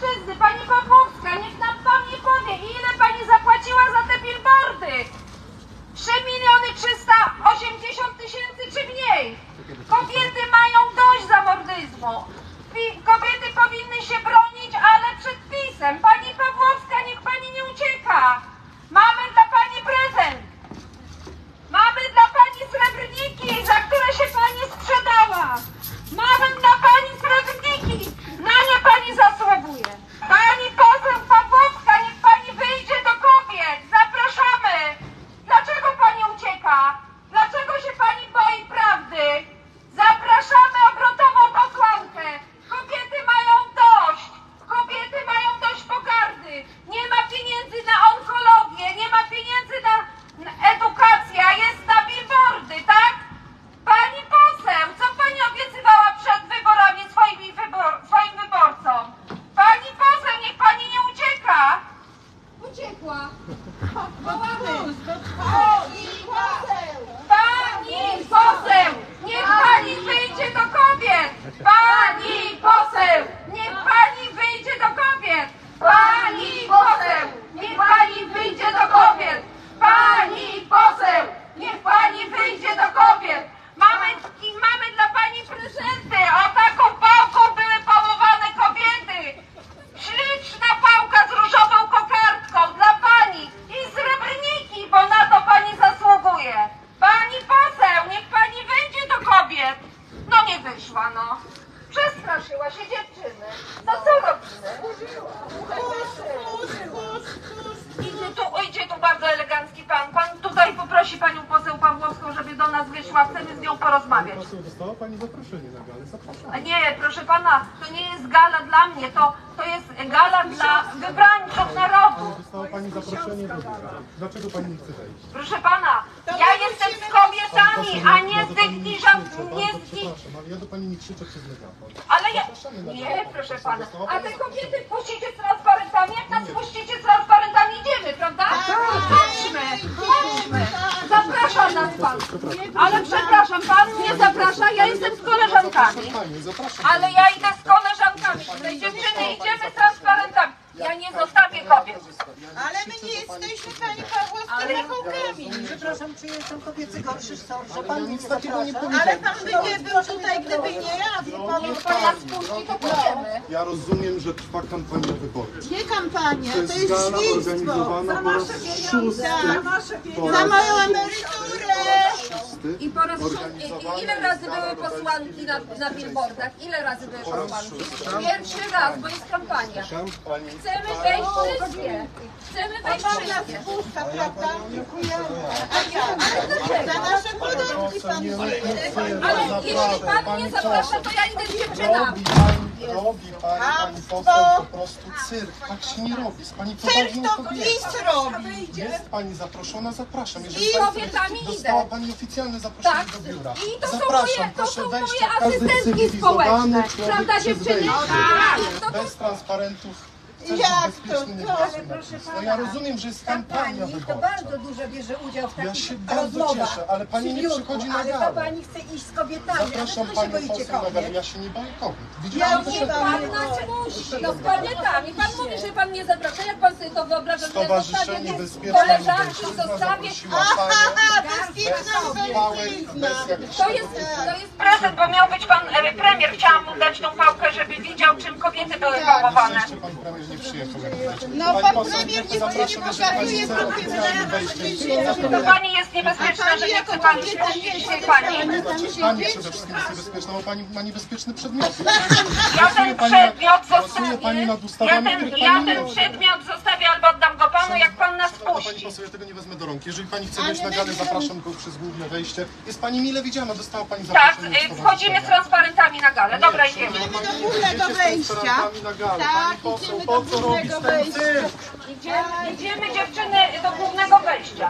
Opolszczyzny, pani Pawłowska, niech nam pani powie, ile pani zapłaciła za te billboardy? 3 380 000 czy mniej? Kobiety mają dość zamordyzmu. Kobiety powinny się bronić, ale przed PiS-em. Pani Pawłowska, niech pani nie ucieka. Mamy dla pani prezent. Mamy dla pani srebrniki, za które się pani sprzedała. Mamy dla pani srebrniki. Na nie pani zasługuje. Pani poseł Pawłowska, niech pani wyjdzie do kobiet. Zapraszamy. Dlaczego pani ucieka? Dlaczego się pani boi prawdy? Zapraszamy obrotową posłankę. Kobiety mają dość. Kobiety mają dość pogardy. Nie ma pieniędzy na onkologię, nie ma pieniędzy na edukację, a jest na billboardy, tak? Pani poseł, co pani obiecywała przed wyborami swoim wyborcom? Pani poseł, niech pani nie ucieka. Uciekła. Pani poseł, niech pani wyjdzie do kobiet. Pani poseł, niech pani wyjdzie do kobiet. Pani poseł, niech pani wyjdzie do kobiet. Pani poseł, niech pani wyjdzie do kobiet. Mamy dla pani prezenty. O taką pałką były pałowane kobiety. Śliczna pałka z różową kokardką dla pani i srebrniki, bo na to pani zasługuje. Pani poseł, niech pani wyjdzie do kobiet. No nie wyszła, no. Przestraszyła się dziewczyny. No co robimy? Idzie tu bardzo elegancki pan. Pan tutaj poprosi panią poseł Pawłowską, żeby do nas wyszła. Chcemy z nią porozmawiać. Dostała pani zaproszenie na galę? Zapraszam. Nie, proszę pana, to nie jest gala dla mnie, to jest gala dla wybrańców narodu. Dostała pani zaproszenie do biura. Dlaczego pani nie chce wejść? Proszę pana, ja jestem z kobietami, a nie z Przepraszam, ale ja do pani nie krzyczę przez megafon. Ale ja... Nie, proszę pana. A te kobiety puścicie z transparentami? Jak nas puścicie z transparentami, idziemy, prawda? Chodźmy. Zapraszam nas pan. Ale przepraszam, pan mnie zaprasza, ja jestem z koleżankami. Ale ja idę z koleżankami. Tutaj dziewczyny, idziemy z transparentami. Ja nie zostawię kobiet. Ale my nie jesteśmy, pani Pawłowska, rachunками. Przepraszam, czy jestem kobiecy gorszy sort, że pan mnie nie takiego nie zaprasza? powiedział. Ale pan by nie był tutaj, gdyby nie ja. Niech pan nas puści, to pójdziemy. Ja rozumiem, że trwa kampania wyborcza. Nie kampania, To jest jest gala świństwo. organizowana po raz szósty. Za moją emeryturę. I po raz ile razy były posłanki na billboardach? Ile razy były posłanki? Pierwszy raz, bo jest kampania. Chcemy wejść wszystkie. Chcemy wejść wszystkie. Pusta, prawda? Dziękujemy. Za nasze podatki pan Ale jeśli pan mnie zaprasza, to ja idę z dziewczynami. Robi pani poseł po prostu cyrk. Tak się nie robi. Z pani Cyrk poważnie to kobieta. PiS robi. Jest pani zaproszona, zapraszam. Jeżeli I pani kobietami dostała idę. pani oficjalne zaproszenie Tak. do biura. I to Zapraszam, są proszę moje wejść jak każdy asystentki cywilizowany społeczne. człowiek Prawda, przez dziewczyny? wejście. Tak. Bez transparentów. Chcesz Jak być bezpieczny, nie to? być bezpieczny. No ja rozumiem, że jest kampania Pani to wyborcza. bardzo dużo bierze udział w Ja takich się bardzo rozmowach. cieszę, ale pani nie przychodzi na Ale to galę. pani chce iść z kobietami, Zapraszam a dlaczego się panią boicie poseł na galę. kobiet? Ja się nie boję kobiet. Widzi Ja pani, nie że boję. Pan nas musi. No z kobietami. Pan mówi, że pan mnie zaprasza. Jak pan sobie to wyobraża, że ja Stowarzyszenie zostawię Bezpieczna koleżanki, Lubelszczyzna zostawię... zaprosiła panią. Bezpieczna mężczyzna. To jest prezent, bo miał być pan premier. Chciałam mu dać tą pałkę, żeby widział, czym kobiety były pałowane. Jeszcze pan premier nie przyjechał. No Pani pan poseł, premier nie zapraszam, jeżeli pani chce oficjalnie wejść. To pani jest niebezpieczna, że nie chce pani puścić tej pani. Znaczy pani przede wszystkim jest niebezpieczna, bo pani ma niebezpieczny przedmiot. Ja ten przedmiot Pracuje pani nad zostawię. ustawami, których Ja pani nie ten lubi. przedmiot zostawię albo oddam go panu, jak pan nas Szanowna pani puści. poseł, ja tego nie wezmę do rąk. Jeżeli pani chce wejść na galę, zapraszam go przez główne wejście. Jest pani mile widziana, dostała pani Tak, zaproszenie. od wchodzimy z transparentami na galę. Dobra, idziemy. Idziemy do głównego wejścia. Tak, Po co? idziemy Po do co robić głównego ten wejścia. cyrk? Idziemy dziewczyny do głównego wejścia.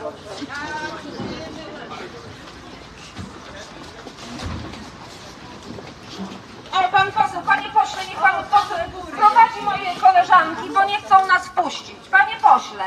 O, pan poseł, panie pośle, niech pan prowadzi moje koleżanki, bo nie chcą nas wpuścić. Panie pośle.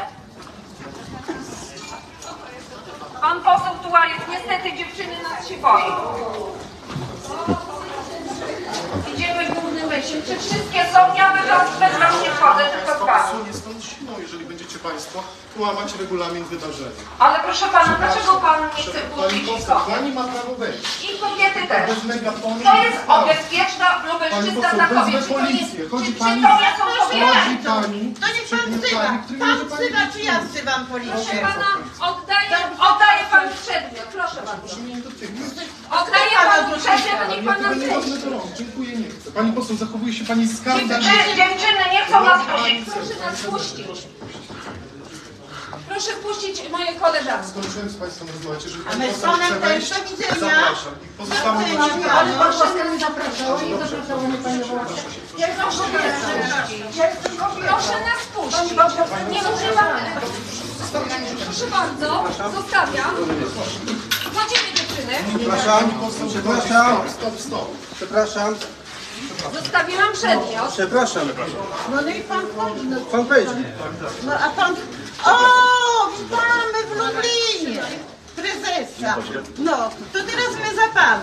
Pan poseł Tułajew, niestety dziewczyny nas się boją. Idziemy głównym wejściem. myśl, czy wszystkie są, ja bez was nie wchodzę, tylko z wami. Usunie stąd siłą, jeżeli będziecie państwo łamać regulamin wydarzenia. Ale proszę pana, dlaczego pan nie chce Pani puścić poseł, kobiet? pani ma prawo wejść. I kobiety też. Bez megafonu. To jest bezpieczna Pani lubelszczyzna poseł, dla kobiet. wezmę policję. Chodzi Czy pani, to nie są kobiety? chodzi pani To niech pan z wzywa. przedmiotami, które Pan może pani wzywa, czy ja wzywam Proszę policję? pana, oddaję panu przedmiot, proszę bardzo. nie dotykać. Oddaję panu przedmiot, to niech pan Ja nas tego nie wezmę do rąk. Dziękuję, nie chcę. Pani poseł, zachowuje się pani skandalicznie. Dziewczyny nie chcą nas puścić. Proszę nas puścić. Proszę puścić moje koleżanki. Skończyłem z państwem rozmawiać. Jeżeli A pani my z poseł panem chce też wejść, do widzenia. zapraszam. I pozostałe Do gości. widzenia. Ale pan łaska mnie zapraszała i zapraszała mnie pani Wołacka. Ja jestem kobietą. Ja jestem kobietą. Proszę nas puścić. Nie używamy. Proszę bardzo, zostawiam. Chodzimy dziewczyny. Pani poseł, Przepraszam. Stop. Przepraszam, Zostawiłam przedmiot. przepraszam. No niech pan wchodzi. No, Pan wejdzie. no a pan... O, witamy w Lublinie. Prezesa. No, to teraz my za panem.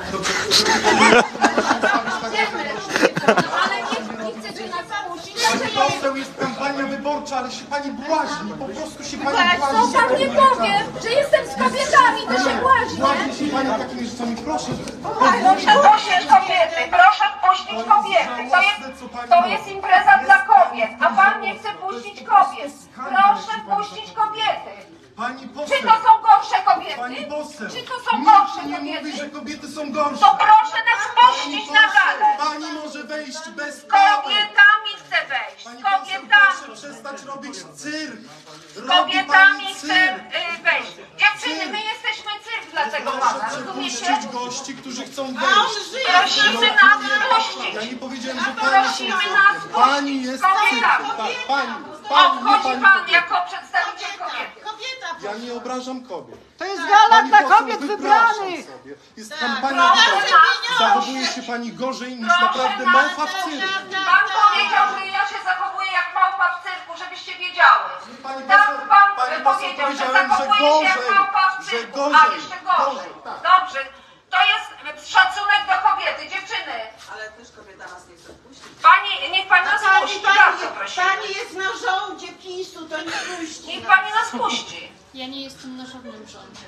Ale nie chcecie nas puścić. Pani Dlaczego poseł, jest kampania wyborcza, ale się pani błaźni. Po prostu się pani nie? błaźni. Co pan nie powie, że jestem z kobietami, to się błaźnie. Błaźni się pani takimi rzeczami. Proszę. Proszę puścić kobiety, proszę puścić kobiety. To jest impreza dla kobiet, a pan nie chce puścić kobiet. Proszę puścić kobiety. Pani Czy poseł. to są gorsze Pani kobiety? poseł. Czy to są Nikt gorsze nie mówi, kobiety? że kobiety są gorsze. To proszę nas puścić na galę. Pani może wejść bez prawa. Kobietami chcę wejść, Pani z poseł, proszę kobietami. przestać robić cyrk. Z Robi kobietami pani chcę cyrk. wejść. Dziewczyny, my jesteśmy cyrk dla tego pana, Proszę rozumiecie? przepuścić gości, którzy chcą A on wejść. żyje. Prosimy nas puścić. Ja nie powiedziałem, że pani Prosimy nas Pani puścić jest z kobietami. cyrk. Tak, pani. Obchodzi nie pan pani. jako przedstawiciel kobiety. Kobieta. Ja nie obrażam kobiet. To jest gala Pani dla poseł, kobiet wypraszam wybranych. sobie. Jest Tak, kampania proszę wyborcza. nas. Zachowuje się pani gorzej niż Proszę naprawdę nas. małpa w cyrku. Pan powiedział, że ja się zachowuję jak małpa w cyrku, żebyście wiedziały. Pani Tak poseł, pan pani poseł, powiedział, że powiedziałem, że zachowuję się jak gorzej, małpa w że cyrku. gorzej, A jeszcze gorzej. gorzej, tak. Dobrze. To jest szacunek do kobiety, dziewczyny. Ale też kobieta nas nie chce puścić. Pani, niech pani nas puści, bardzo prosimy. Pani jest na żołdzie PiS-u, to nie puści. Niech pani nas puści. Ja nie jestem na żadnym rządzie.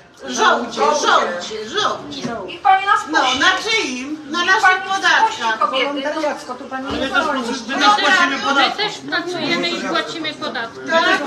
Żołdzie. Niech pani nas No, puści. na czyim? Na Niech naszych pani puści podatkach. kobiety. Wolontariacko, tu pani nie My też pracujemy i płacimy podatki.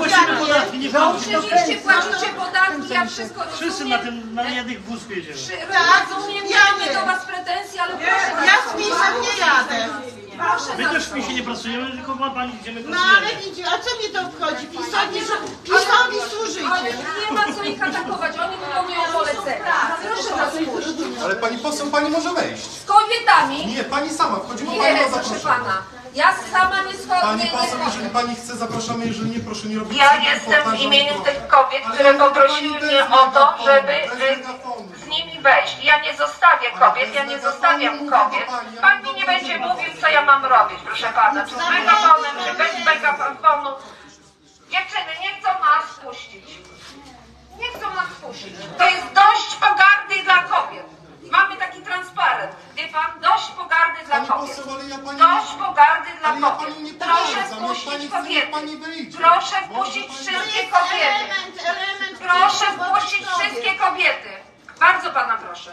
Oczywiście płacicie podatki, ja wszystko Wszyscy na tym na jednych wóz jedziemy. Rozumiem, nie ja mamy nie. do was pretensji, ale proszę Ja z PiS-em nie jadę. proszę My nas też w PiSie nie pracujemy, tylko ma pani idziemy No ale pracujemy. widzi, a co mnie to obchodzi? PiS-owi służycie. Ale nie ma co ich atakować, oni wykonują polecenia. Proszę nas puścić. Ale pani poseł, pani może wejść. Z kobietami. Nie, pani sama wchodzi, bo pani Nie, ma proszę zaproszenie. pana. Ja sama nie schodzę. Pani poseł, jeżeli pani chce, zapraszamy, jeżeli nie, proszę nie robić Ja cyrku, jestem w powtarzam imieniu to. tych kobiet, Ale które nie ma poprosiły pani mnie bez o to, megafonu, żeby bez megafonu. z nimi wejść. Ja nie zostawię kobiet, ja nie bez zostawiam megafonu kobiet. mówię do pani, ja Pan mówię mi nie do będzie pani. mówił, co ja mam robić, proszę pana. Czy z megafonem, czy bez megafonu. Dziewczyny nie chcą nas puścić. Nie chcą nas puścić. To jest dość pogardy dla kobiet. Mamy taki transparent. Wie pan, dość pogardy dla Pani kobiet. poseł, ale ja pani Dość pogardy dla Ale ja kobiet. pani nie Proszę potwierdzam, jak pani wpuścić chce, niech kobiety. pani wyjdzie. Proszę Może wpuścić pani- wszystkie kobiety. Element Proszę PiS-u wpuścić wobec wszystkie kobiet. kobiety. Bardzo pana proszę.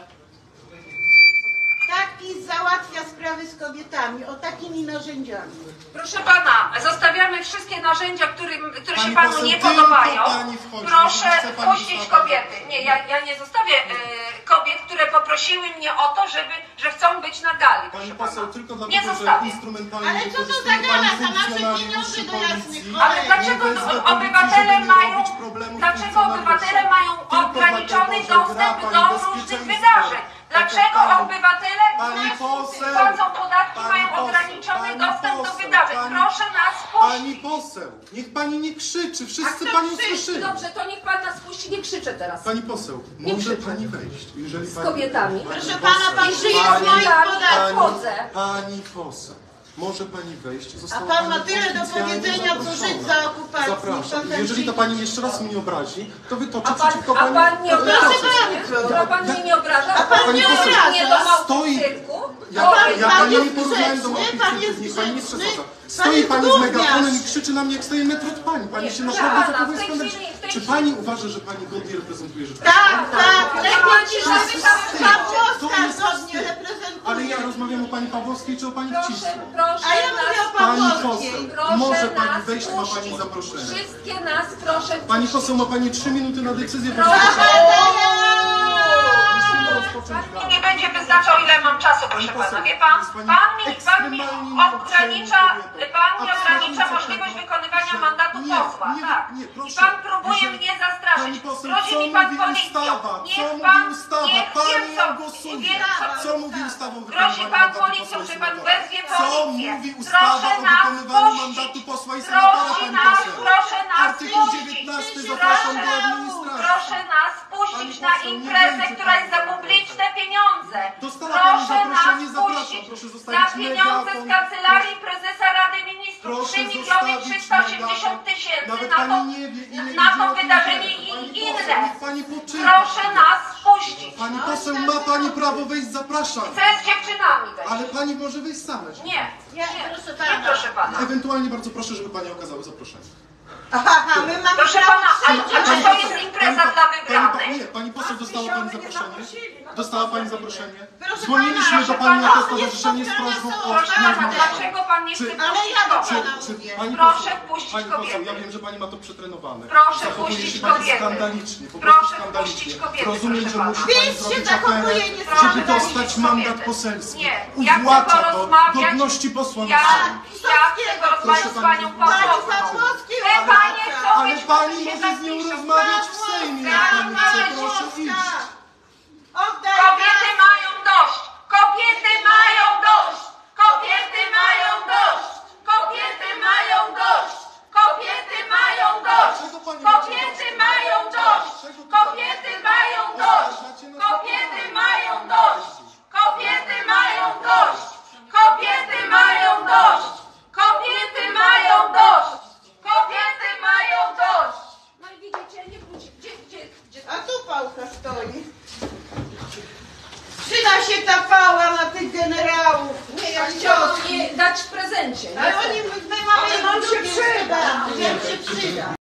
Tak PiS załatwia sprawy z kobietami, o takimi narzędziami. Proszę pana, zostawiamy wszystkie narzędzia, które się Pani panu poseł, nie tylko podobają. pani wchodzi, Proszę jeżeli chce pani wpuścić zostawić. kobiety. Nie, ja nie zostawię kobiet, które poprosiły mnie o to, że chcą być na gali. Pani Proszę poseł, pana. tylko Nie dlatego, że zostawię. instrumentalnie Ale co to wykorzystuje za gala? pani Za nasze funkcjonariuszy pieniądze do jasnych policji. Ale cholera. dlaczego Nie wezmę obywatele policji, żeby nie mają, robić problemów dlaczego obywatele funkcjonariuszom. mają Tylko ograniczony dlatego, że dostęp gra do pani różnych bezpieczeństwo. wydarzeń? Dlaczego Pani- obywatele, Pani którzy poseł, płacą podatki, pani mają poseł, ograniczony pani dostęp do poseł, wydarzeń? pani- Proszę nas Pani puścić. poseł, niech pani nie krzyczy, wszyscy kto panią krzyczy? słyszymy. Dobrze, to niech pan nas puści, nie krzyczę teraz. Pani poseł, Nie może krzyczę. pani wejść, jeżeli Z pani... kobietami. Proszę pana, pan żyje z Pani- moich podatków. Wchodzę. Pani poseł, Może pani wejść. A Została pan ma pani tyle do oficjalnie powiedzenia, co zaproszona. żyć za okupacji. Zapraszam. Pan Jeżeli ta tak pani jeszcze raz mnie obrazi, to wytoczę A pan, przeciwko a pani... pan nie Proszę obraża? bardzo. A pan mnie nie obraża? A pan nie nie obraża. mnie do małpy Stoi- w cyrku? Ja pan pani jest nie porównałem do grzeczny, małpy pan jest niech pani nie grzeczny, przesadza. pan Stoi jest pani z gówniarz. megafonem i krzyczy na mnie, jak stoję metr od pani. Pani Nie, się proszę naprawdę pana, zachowuje w tej skandacznie. chwili- w tej Czy chwili- pani uważa, że pani godnie reprezentuje Rzeczpospolitą? Tak, lepiej ci, Proszę, żeby proszę, Pawłowska to jest godnie wstyd. reprezentuje. Ale ja rozmawiam o pani Pawłowskiej czy o pani Proszę, Wcisło? proszę A ja mówię o nas, Pani Pawłowskiej. poseł, proszę może pani nas wejść, ma pani puścić. zaproszenie. Wszystkie nas proszę Pani poseł, ma pani 3 minuty na decyzję. Proszę. Musimy rozpocząć Pan nie będzie wyznaczał, ile mam czasu, proszę pana. Wie pan, pan mi ogranicza możliwość wykonywania mandatu posła, tak. I pan próbuje mnie zastraszyć. Grozi mi pan policją. Niech pan, niech wiem co, wiem Co mówi ustawa o grozi wykonywaniu pan mandatu policją, posła i że pan senatora? wezwie Co policję. mówi ustawa Proszę o nas wykonywaniu puścić. mandatu posła i senatora, pani poseł? Proszę nas Artykuł puścić. 19, zapraszam do administracji. Proszę nas puścić Pani na poseł, nie imprezę, będzie która jest za pani publiczne pieniądze. Dostała pani Proszę nas zaproszenie, zapraszam. puścić Proszę za zostawić pieniądze z megafon. Kancelarii Prezesa Rady Ministrów. Proszę 3 miliony zostawić 380 megafon. tysięcy Nawet na to, pani nie wie, ile na idzie to na tę wydarzenie imprezę. i Pani poseł, inne. niech pani poczyta. Proszę nas puścić. Pani poseł, ma pani prawo wejść, zapraszam. Chcę z dziewczynami wejść. Ale pani może wyjść sama. Nie, proszę pana. Ewentualnie bardzo proszę, żeby pani okazały zaproszenie. Aha, my mamy Proszę prawo pana, a przyjść. czy to jest impreza dla wybranych? Nie, pani poseł dostała pani zaproszenie. Dostała pani zaproszenie. Proszę Dzwoniliśmy pana, do pani jako proszę pana, stowarzyszenie z prośbą o Proszę pana, rozmowę. dlaczego pan nie chce Czy- Ale puścić ja do kobiet? pana Czy mówię. pani Proszę poseł, wpuścić pani poseł, kobiety. ja wiem, że pani ma to przetrenowane. Proszę Zachowuje wpuścić się pani kobiety. skandalicznie, po Proszę prostu skandalicznie. wpuścić kobiety, Rozumiem, proszę że pana. musi pani PiS się zrobić zachowuje aferę, nieskandalicznie. żeby dostać mandat poselski. Nie, ja chcę Uwłacza to porozmawiać. godności posła na Ja Sejm. chcę porozmawiać z panią Pawłowską. Pawłowskiej Te panie chcą Ale być pani się może z nią zapiszą. rozmawiać w Sejmie, jak pani chce, proszę iść. Oddaj Kobiety mają dość! Kobiety mają dość! Kobiety mają dość! Kobiety mają dość! Kobiety mają dość! Kobiety mają dość! Kobiety mają dość! Kobiety mają dość! Kobiety mają dość! Kobiety mają dość! Kobiety mają dość! Kobiety mają dość! No i widzicie, nie wróci. Gdzie? A tu pałka stoi. Przyda się ta pała na tych generałów. Nie, jak Chciałam cioski. je dać w prezencie. Ale oni, my mamy, nam się przyda. Nam się przyda.